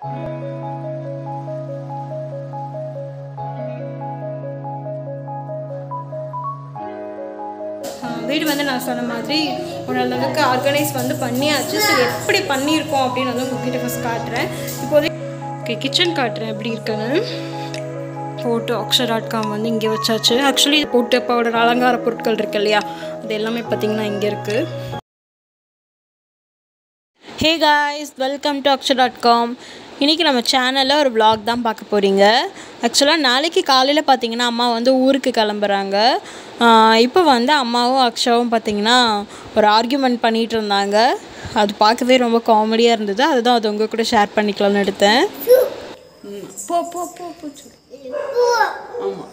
வீடு வந்து நான் சொன்ன மாதிரி ஓரளவுக்கு ஆர்கனைஸ் வந்து பண்ணியாச்சு. சரி எப்படி பண்ணியிருக்கோம் அப்படின்னு வந்து உங்ககிட்ட ஃபஸ்ட் காட்டுறேன். இப்போதைக்கு கிச்சன் காட்டுறேன் எப்படி இருக்குன்னு. போட்டு Aksha.com வந்து இங்கே வச்சாச்சு. ஆக்சுவலி போட்டு பவுடர் அலங்கார பொருட்கள் இருக்கு இல்லையா, அது எல்லாமே பார்த்திங்கன்னா இங்கே இருக்குது. Hey guys, welcome to Aksha.com. இன்றைக்கி நம்ம சேனலில் ஒரு vlog தான் பார்க்க போகிறீங்க. ஆக்சுவலாக நாளைக்கு காலையில் பார்த்திங்கன்னா அம்மா வந்து ஊருக்கு கிளம்புறாங்க. இப்போ வந்து அம்மாவும் அக்ஷாவும் பார்த்திங்கன்னா ஒரு ஆர்கியூமெண்ட் பண்ணிகிட்டு இருந்தாங்க. அது பார்க்கவே ரொம்ப காமெடியாக இருந்தது. அதுதான் அது உங்கள் கூட ஷேர் பண்ணிக்கலாம்னு எடுத்தேன். போ போ போ போ ஆமாம்.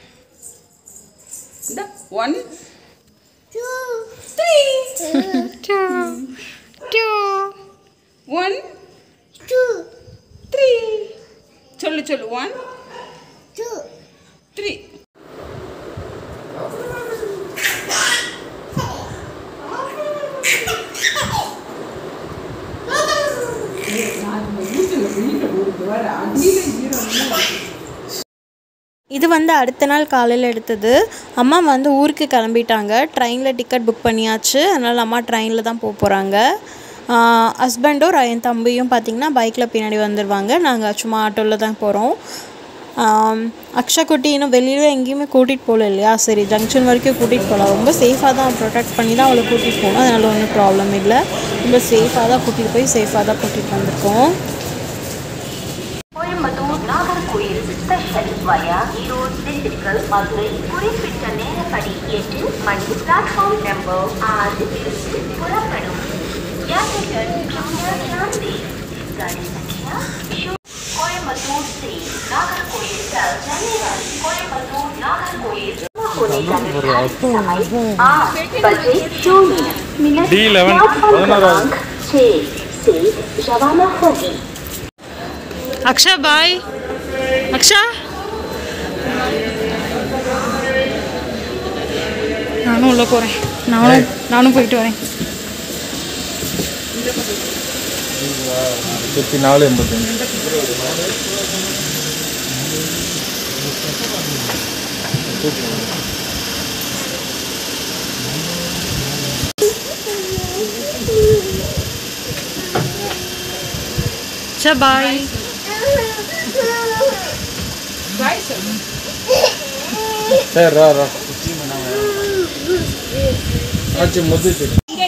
இந்த 1 2 3 2 1 2 3 சொல்லு சொல்லு 1 2 3. இது வந்து அடுத்த நாள் காலையில் எடுத்தது. அம்மா வந்து ஊருக்கு கிளம்பிட்டாங்க. ட்ரெயினில் டிக்கெட் புக் பண்ணியாச்சு. அதனால் அம்மா ட்ரெயினில் தான் போக போகிறாங்க. ஹஸ்பண்டும் என் தம்பியும் பார்த்திங்கன்னா பைக்கில் பின்னாடி வந்துடுவாங்க. நாங்கள் சும்மா ஆட்டோவில் தான் போகிறோம். அக்ஷா குட்டி இன்னும் வெளியில எங்கேயுமே கூட்டிகிட்டு போகல இல்லையா, சரி ஜங்ஷன் வரைக்கும் கூட்டிகிட்டு போகலாம். ரொம்ப சேஃபாக தான் ப்ரொடெக்ட் பண்ணி தான் அவளை கூட்டிகிட்டு போகணும். அதனால் ஒன்றும் ப்ராப்ளம் இல்லை. ரொம்ப சேஃபாக தான் கூட்டிகிட்டு போய் சேஃபாக தான் கூட்டிகிட்டு வந்திருக்கோம். கோயம்புத்தூர் நாகர்கோயில் ஸ்பெஷல் வயா ஈரோடு திண்டுக்கல் மதுரை குறிப்பிட்ட நேரப்படி 8 மணி பிளாட்ஃபார்ம் நம்பர் 6 இருந்து புறப்படும் யாத்திரிகள் கிராந்தி गाड़ी संख्या கோயம்புத்தூர் से नागरकोइल तक चलने वाली कोयम्बतूर नागरकोइल होने का निर्धारित समय 8:00 D11 6 से रवाना होगी. அக்ஷா பாய். அக்ஷா நானும் உள்ளே போகிறேன். நானும் போயிட்டு வரேன். 4:85 அக்ஷா பாய். சரி ரா ரா ஆச்சு முதிச்சு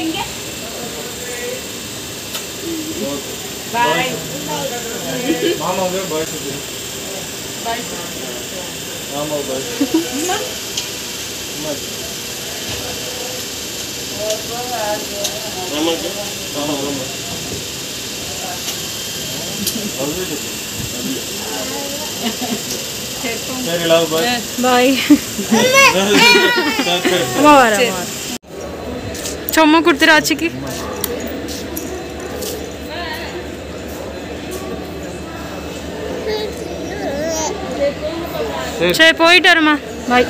பாய் மாமாவே பாய் சொல்லு. பாய் மாமா பாய் அம்மா மாமாக்கு மாமா மாமா சரி லவ் பாய் பாய். அம்மா வர சும்மா கொடுத்துரு ஆச்சிக்கு. சரி போயிட்டு வரமா. பாய்.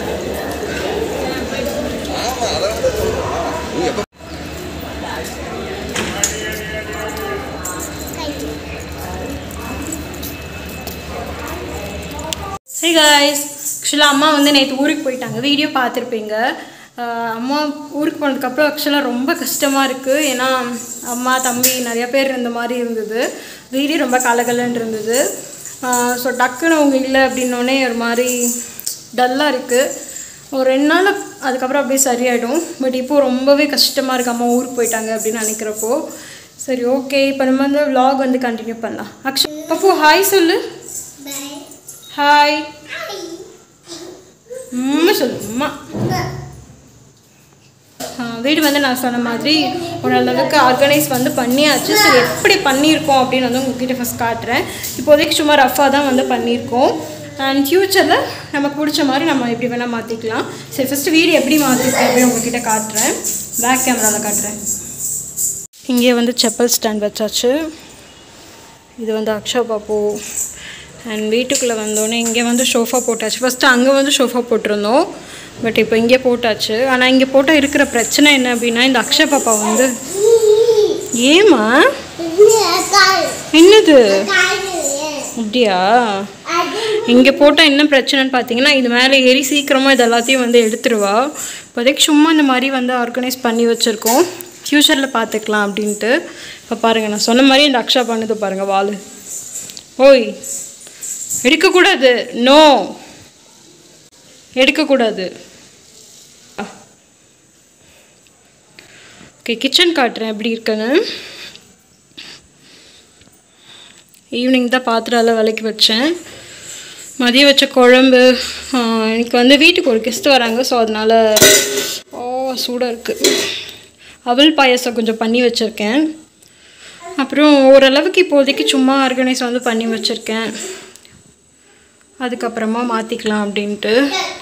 ஹே காய்ஸ், ஆக்சுவலாக அம்மா வந்து நேற்று ஊருக்கு போயிட்டாங்க. வீடியோ பார்த்துருப்பீங்க. அம்மா ஊருக்கு போனதுக்கப்புறம் ஆக்சுவலாக ரொம்ப கஷ்டமாக இருக்குது. ஏன்னா அம்மா தம்பி நிறையா பேர் இருந்த மாதிரி இருந்தது. வீடியோ ரொம்ப கலகலன்னு இருந்தது. ஸோ டக்குன்னு அவங்க இல்லை அப்படின்னோடனே ஒரு மாதிரி டல்லாக இருக்குது. ஒரு 2 நாள் அதுக்கப்புறம் அப்படியே சரியாயிடும். பட் இப்போது ரொம்பவே கஷ்டமாக இருக்குது அம்மா ஊருக்கு போயிட்டாங்க அப்படின்னு நினைக்கிறப்போ. சரி ஓகே, இப்போ நம்ம வந்து vlog வந்து கண்டினியூ பண்ணலாம். பப்பு ஹாய் சொல்லு. ஹாய் சொல்லு. அம்மா வீடு வந்து நான் சொன்ன மாதிரி ஓரளவுக்கு ஆர்கனைஸ் வந்து பண்ணியாச்சு. சரி எப்படி பண்ணியிருக்கோம் அப்படின்னு வந்து உங்ககிட்ட ஃபஸ்ட் காட்டுறேன். இப்போதைக்கு சும்மா ரஃபாக தான் வந்து பண்ணியிருக்கோம். அண்ட் ஃப்யூச்சரில் நமக்கு பிடிச்ச மாதிரி நம்ம எப்படி வேணால் மாற்றிக்கலாம். சரி ஃபஸ்ட்டு வீடு எப்படி மாற்றிருக்கேன் அப்படின்னு உங்ககிட்ட காட்டுறேன். பேக் கேமராவில் காட்டுறேன். இங்கே வந்து செப்பல் ஸ்டாண்ட் வச்சாச்சு. இது வந்து அக்ஷா பாப்பு. அண்ட் வீட்டுக்குள்ளே வந்தோடனே இங்கே வந்து ஷோஃபா போட்டாச்சு. ஃபஸ்ட்டு அங்கே வந்து ஷோஃபா போட்டிருந்தோம். பட் இப்போ இங்கே போட்டாச்சு. ஆனால் இங்கே போட்டால் இருக்கிற பிரச்சனை என்ன அப்படின்னா, இந்த அக்ஷா பாப்பா வந்து ஏமா என்னது அப்படியா? இங்கே போட்டால் என்ன பிரச்சனைன்னு பார்த்தீங்கன்னா இது மேலே ஏறி சீக்கிரமாக இது எல்லாத்தையும் வந்து எடுத்துருவா. இப்போதைக்கு சும்மா இந்த மாதிரி வந்து ஆர்கனைஸ் பண்ணி வச்சுருக்கோம், ஃப்யூச்சரில் பார்த்துக்கலாம் அப்படின்ட்டு. இப்போ பாருங்கள், நான் சொன்ன மாதிரி இந்த அக்ஷா பண்ணுது பாருங்கள் வால். ஓய், எடுக்கக்கூடாது, நோ, எடுக்கக்கூடாது. ஓகே, கிச்சன் காட்டுறேன் எப்படி இருக்குன்னு. ஈவினிங் தான் பாத்திரம் விளக்கி வச்சேன். மதியம் வச்ச குழம்பு. எனக்கு வந்து வீட்டுக்கு ஒரு கெஸ்ட் வராங்க, ஸோ அதனால் சூடாக இருக்குது. அவல் பாயசம் கொஞ்சம் பண்ணி வச்சுருக்கேன். அப்புறம் ஓரளவுக்கு இப்போதைக்கு சும்மா ஆர்கனைஸ் வந்து பண்ணி வச்சுருக்கேன், அதுக்கப்புறமா மாற்றிக்கலாம் அப்படின்ட்டு.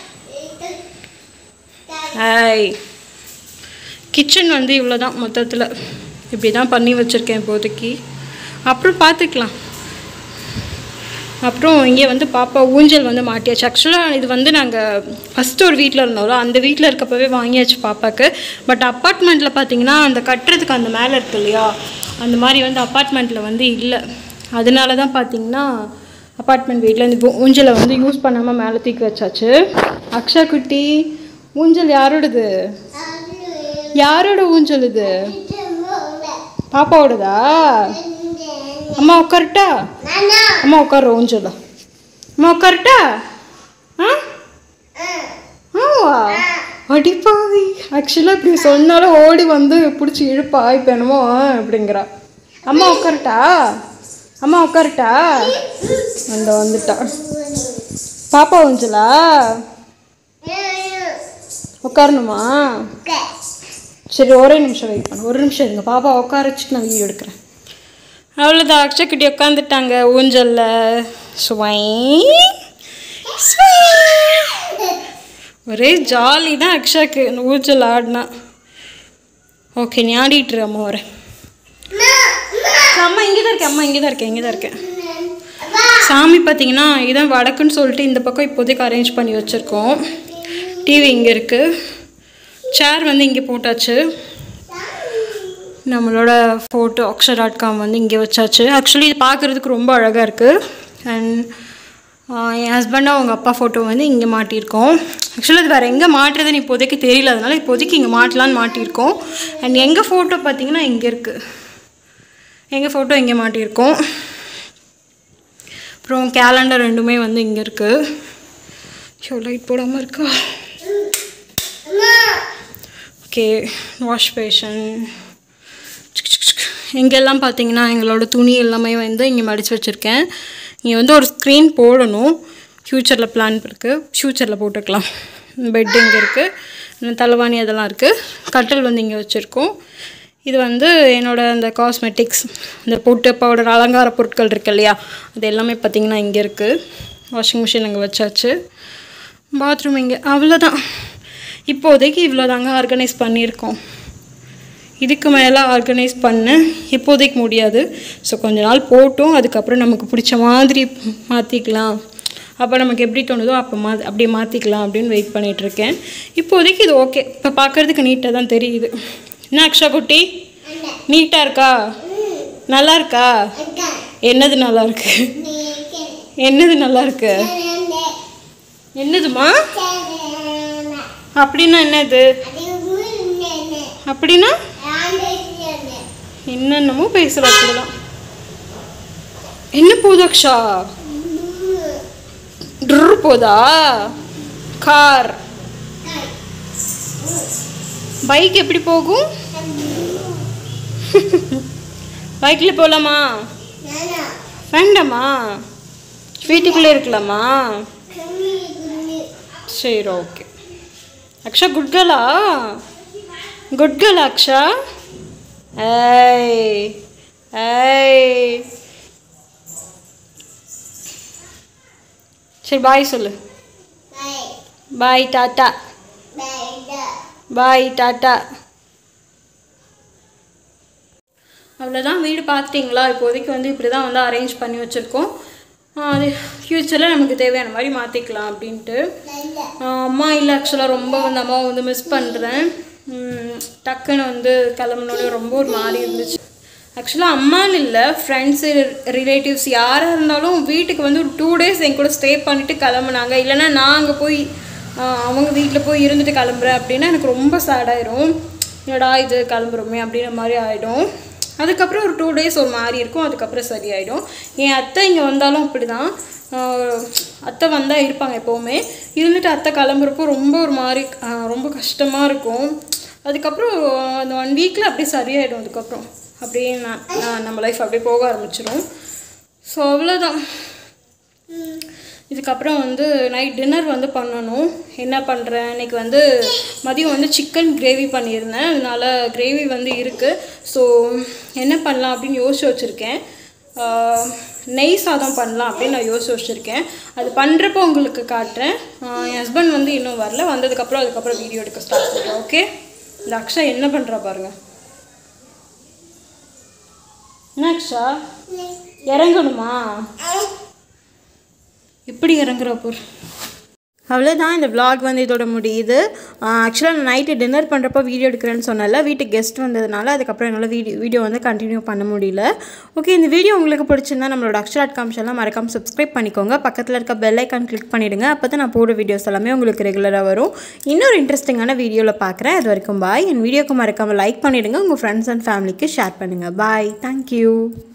கிச்சன் வந்து இவ்வளோ தான் மொத்தத்தில், இப்படி தான் பண்ணி வச்சுருக்கேன் இப்போதைக்கு. அப்புறம் பார்த்துக்கலாம். அப்புறம் இங்கே வந்து பாப்பா ஊஞ்சல் வந்து மாட்டியாச்சு. ஆக்சுவலாக இது வந்து நாங்கள் ஃபஸ்ட்டு ஒரு வீட்டில் இருந்தோம்ல, அந்த வீட்டில் இருக்கப்பவே வாங்கியாச்சு பாப்பாவுக்கு. பட் அப்பார்ட்மெண்ட்டில் பார்த்தீங்கன்னா அந்த கட்டுறதுக்கு அந்த மேலே இருக்கு இல்லையா, அந்த மாதிரி வந்து அப்பார்ட்மெண்ட்டில் வந்து இல்லை. அதனால தான் பார்த்தீங்கன்னா அப்பார்ட்மெண்ட் வீட்டில் இந்த ஊஞ்சலை வந்து யூஸ் பண்ணாமல் மேலே தூக்கி வச்சாச்சு. அக்ஷா குட்டி, ஊஞ்சல் யாரோடது? யாரோட ஊஞ்சல் இது? பாப்பாவோடதா? அம்மா உட்காரட்டா? அம்மா உட்கார ஊஞ்சல். அம்மா உட்காரட்டா? ஆவா அடிப்பாவி. ஆக்சுவலாக இப்படி சொன்னாலும் ஓடி வந்து பிடிச்சி இழுப்பா. இப்போ என்னமோ அப்படிங்கிறா. அம்மா உட்காரட்டா? அம்மா உட்காரட்டா? வந்துட்டா பாப்பா ஊஞ்சலா? உட்காரணுமா? சரி, ஒரே நிமிஷம் வெயிட் பண்ணு, ஒரு நிமிஷம் இருங்க. பாப்பா உட்கார வச்சுட்டு நான் வீடியோ எடுக்கிறேன். அவ்வளோதான், அக்ஷா குட்டி உட்காந்துட்டாங்க ஊஞ்சலில். ஒரே ஜாலி தான் அக்ஷாக்கு இந்த ஊஞ்சல் ஆடினா. ஓகே, நீ ஆடிட்டுரு, அம்மா வரேன். அம்மா இங்கே தான் இருக்கேன், அம்மா இங்கே தான் இருக்கேன், இங்கே தான் இருக்கேன். சாமி பார்த்தீங்கன்னா இதான் வடக்குன்னு சொல்லிட்டு இந்த பக்கம் இப்போதைக்கு அரேஞ்ச் பண்ணி வச்சுருக்கோம். டிவி இங்கே இருக்குது, சேர் வந்து இங்கே போட்டாச்சு. நம்மளோட ஃபோட்டோ aksha.com வந்து இங்கே வச்சாச்சு. ஆக்சுவலி இது பார்க்குறதுக்கு ரொம்ப அழகாக இருக்குது. அண்ட் என் ஹஸ்பண்டாக அவங்க அப்பா ஃபோட்டோ வந்து இங்கே மாட்டியிருக்கோம். ஆக்சுவலாக இது வேறு எங்கே மாட்டுறதுன்னு இப்போதைக்கு தெரியல, அதனால் இப்போதைக்கு இங்கே மாட்டலான்னு மாட்டியிருக்கோம். அண்ட் எங்கள் ஃபோட்டோ பார்த்திங்கன்னா இங்கே இருக்குது, எங்கள் ஃபோட்டோ இங்கே மாட்டியிருக்கோம். அப்புறம் கேலண்டர் ரெண்டுமே வந்து இங்கே இருக்குது. ஷோ லைட் போடாமல் இருக்கா? Okay, wash basin. இங்கெல்லாம் பார்த்தீங்கன்னா எங்களோட துணி எல்லாமே வந்து இங்கே மடித்து வச்சுருக்கேன். இங்கே வந்து ஒரு ஸ்க்ரீன் போடணும், ஃப்யூச்சரில் பிளான் இருக்குது, ஃப்யூச்சரில் போட்டுக்கலாம். பெட் இங்கே இருக்குது, தலைவாணி அதெல்லாம் இருக்குது. கட்டில் வந்து இங்கே வச்சுருக்கோம். இது வந்து என்னோடய அந்த காஸ்மெட்டிக்ஸ், இந்த பொட்டு பவுடர் அலங்கார பொருட்கள் இருக்குது இல்லையா, அது எல்லாமே பார்த்திங்கன்னா இங்கே இருக்குது. வாஷிங் மிஷின் அங்கே வச்சாச்சு. பாத்ரூம் இங்கே. அவ்வளோதான், இப்போதைக்கு இவ்வளோ தாங்க ஆர்கனைஸ் பண்ணியிருக்கோம். இதுக்கு மேலே ஆர்கனைஸ் பண்ண இப்போதைக்கு முடியாது. ஸோ கொஞ்ச நாள் போட்டும் அதுக்கப்புறம் நமக்கு பிடிச்ச மாதிரி மாற்றிக்கலாம். அப்போ நமக்கு எப்படி தோணுதோ அப்போ அப்படியே மாற்றிக்கலாம் அப்படின்னு வெயிட் பண்ணிகிட்ருக்கேன். இப்போதைக்கு இது ஓகே, இப்போ பார்க்குறதுக்கு நீட்டாக தான் தெரியுது. என்ன அக்ஷா குட்டி, நீட்டாக இருக்கா? நல்லா இருக்கா? என்னது நல்லா இருக்கு? என்னது நல்லா இருக்கு? என்னதுமா? அப்படின்னா என்னது? அப்படின்னா என்னென்னமோ பேசுகிற. அப்படிதான். என்ன போகுது அக்ஷா? ட்ரு போதா? கார், பைக் எப்படி போகும்? பைக்கில் போகலாமா? வேண்டாமா? வீட்டுக்குள்ளே இருக்கலாமா? சரி, ஓகே. அக்ஷா குட் கேர்ளா? Good girl Aksha. ஏய் ஏய், சரி பாய் சொல்லு. பாய் டாட்டா. பாய் டாட்டா. அவ்வளோதான், வீடு பார்த்துட்டிங்களா? இப்போதைக்கு வந்து இப்படி தான் வந்து அரேஞ்ச் பண்ணி வச்சுருக்கோம். அது ஃப்யூச்சரில் நமக்கு தேவையான மாதிரி மாற்றிக்கலாம் அப்படின்ட்டு. அம்மா இல்லை, ஆக்சுவலாக ரொம்ப வந்து அம்மாவை வந்து மிஸ் பண்ணுறேன். டக்குன்னு வந்து கிளம்புனோடனே ரொம்ப ஒரு மாதிரி இருந்துச்சு. ஆக்சுவலாக அம்மான்னு இல்லை, ஃப்ரெண்ட்ஸு ரிலேட்டிவ்ஸ் யாராக இருந்தாலும் வீட்டுக்கு வந்து ஒரு 2 days என் கூட ஸ்டே பண்ணிவிட்டு கிளம்புனாங்க. இல்லைனா நான் அங்கே போய் அவங்க வீட்டில் போய் இருந்துட்டு கிளம்புறேன் அப்படின்னா எனக்கு ரொம்ப சேடாயிரும். என்னடா இது கிளம்புறோமே அப்படின்ற மாதிரி ஆகிடும். அதுக்கப்புறம் ஒரு 2 days ஒரு மாதிரி இருக்கும், அதுக்கப்புறம் சரியாயிடும். என் அத்தை இங்கே வந்தாலும் அப்படி தான். அத்தை வந்தால் இருப்பாங்க எப்போவுமே. இருந்துட்டு அத்தை கிளம்புறப்போ ரொம்ப ஒரு மாதிரி ரொம்ப கஷ்டமாக இருக்கும். அதுக்கப்புறம் அந்த 1 weekல அப்படியே சரியாயிடும். அதுக்கப்புறம் அப்படியே நம்ம லைஃப் அப்படியே போக ஆரம்பிச்சிடும். ஸோ அவ்வளோதான். இதுக்கப்புறம் வந்து நைட் டின்னர் வந்து பண்ணணும். என்ன பண்ணுறேன், இன்றைக்கி வந்து மதியம் வந்து சிக்கன் கிரேவி பண்ணியிருந்தேன். அதனால கிரேவி வந்து இருக்குது. ஸோ என்ன பண்ணலாம் அப்படின்னு யோசிச்சு வச்சுருக்கேன். நெய் சாதம் பண்ணலாம் அப்படின்னு நான் யோசிச்சு வச்சுருக்கேன். அது பண்ணுறப்போ உங்களுக்கு காட்டுறேன். என் ஹஸ்பண்ட் வந்து இன்னும் வரல, வந்ததுக்கப்புறம் அதுக்கப்புறம் வீடியோ எடுக்க ஸ்டார்ட் பண்ணுறேன். ஓகே. இந்த அக்ஷா என்ன பண்ணுறா பாருங்கள். என்ன அக்ஷா இறங்கணுமா? எப்படி இறங்குறப்போ? அவ்வளோதான். இந்த vlog வந்து இதோட முடியுது. ஆக்சுவலாக நான் நைட்டு டின்னர் பண்ணுறப்போ வீடியோ எடுக்கிறேன்னு சொன்னால வீட்டுக்கு கெஸ்ட் வந்ததுனால அதுக்கப்புறம் என்னால் வீடியோ வந்து கண்டினியூ பண்ண முடியல. ஓகே, இந்த வீடியோ உங்களுக்கு பிடிச்சிருந்தா நம்மளோட Akshara.com சேனலை மறக்காமல் சப்ஸ்கிரைப் பண்ணிக்கோங்க. பக்கத்தில் இருக்க பெல் ஐக்கான் கிளிக் பண்ணிவிடுங்க. அப்போ தான் நான் போடுற வீடியோஸ் எல்லாமே உங்களுக்கு ரெகுலராக வரும். இன்னொரு இன்ட்ரெஸ்டிங்கான வீடியோவில் பார்க்குறேன். அது வரைக்கும் பாய். என் வீடியோக்கு மறக்காமல் லைக் பண்ணிவிடுங்க. உங்கள் ஃப்ரெண்ட்ஸ் அண்ட் ஃபேமிலிக்கு ஷேர் பண்ணுங்கள். பாய். தேங்க்யூ.